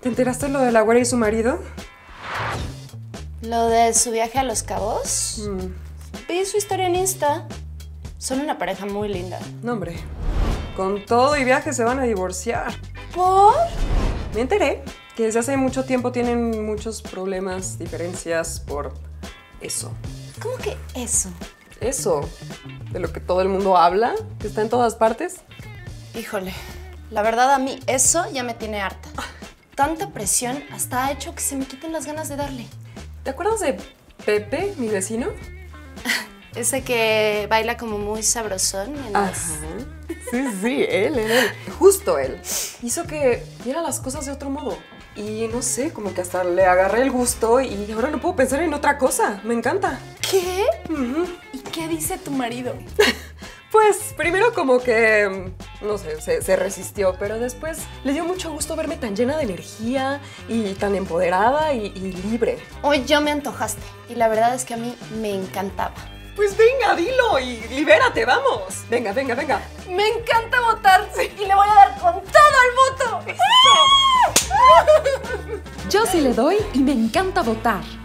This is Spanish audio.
¿Te enteraste lo de la güera y su marido? ¿Lo de su viaje a Los Cabos? Vi su historia en Insta. Son una pareja muy linda. No, hombre. Con todo y viaje se van a divorciar. ¿Por? Me enteré que desde hace mucho tiempo tienen muchos problemas, diferencias por eso. ¿Cómo que eso? Eso, de lo que todo el mundo habla, que está en todas partes. Híjole, la verdad a mí eso ya me tiene harta. Tanta presión hasta ha hecho que se me quiten las ganas de darle. ¿Te acuerdas de Pepe, mi vecino? Ese que baila como muy sabrosón en las... Sí, él. Justo él. Hizo que viera las cosas de otro modo. Y no sé, como que hasta le agarré el gusto y ahora no puedo pensar en otra cosa. Me encanta. ¿Qué? ¿Y qué dice tu marido? Pues primero como que, no sé, se resistió, pero después le dio mucho gusto verme tan llena de energía y tan empoderada y libre. Hoy ya me antojaste y la verdad es que a mí me encantaba. Pues venga, dilo y libérate, vamos. Venga. Me encanta votar y le voy a dar con todo el voto. Yo sí le doy y me encanta votar.